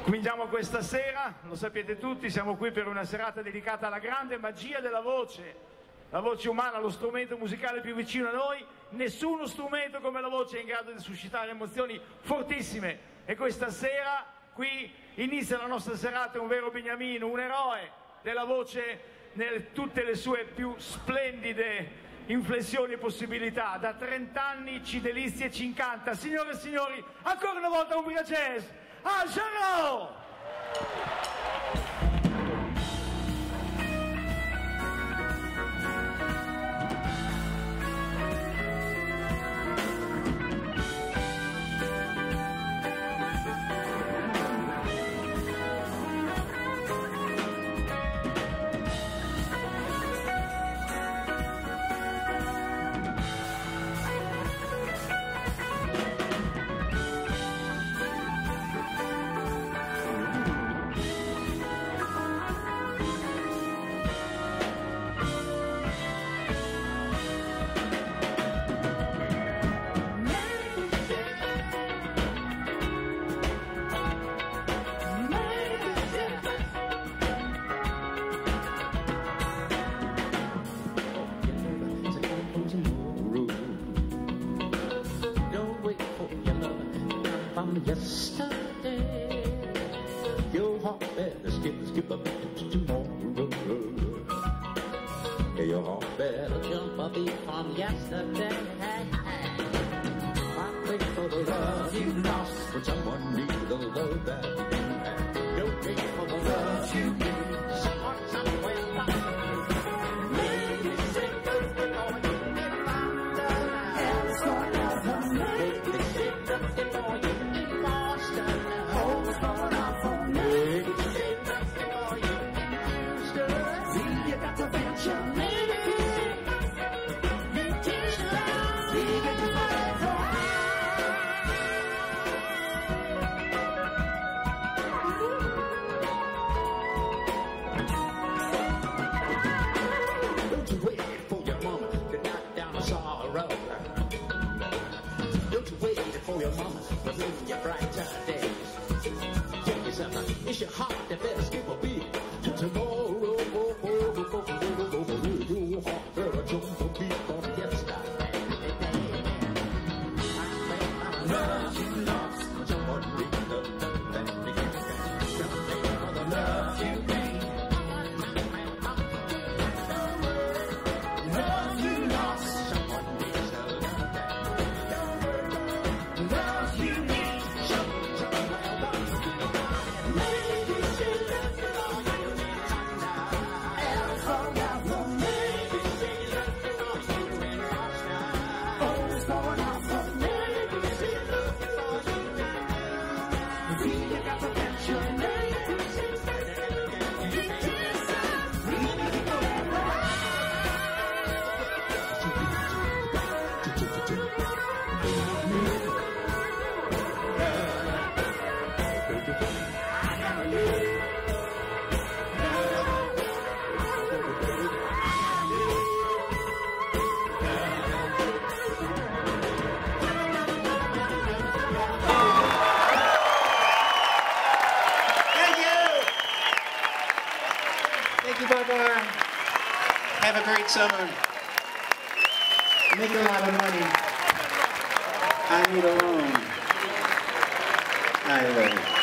Cominciamo questa sera, lo sapete tutti, siamo qui per una serata dedicata alla grande magia della voce. La voce umana, lo strumento musicale più vicino a noi, nessuno strumento come la voce è in grado di suscitare emozioni fortissime. E questa sera qui inizia la nostra serata un vero beniamino, un eroe della voce nelle tutte le sue più splendide inflessioni e possibilità. Da 30 anni ci delizia e ci incanta. Signore e signori, ancora una volta Umbria Jazz, Al Jarreau! Yesterday, your heart better skip a bit to tomorrow. Yeah, your heart better jump a beat from yesterday. I wait for the love you lost when someone needs the love that you had. Don't wait for the love you need. Someone somewhere lost. Maybe say good before you get found out. Else forever. Maybe say good before you. It's your heart that better skip a beat to tomorrow. Your heart better jump a beat from yesterday. Love you lost, someone needs the love that you get. Something for the love you need. Love you lost, someone needs the love that you get. Love you need. Thank you, Barbara. Have a great summer. Make a lot of money. I need a loan. I love it.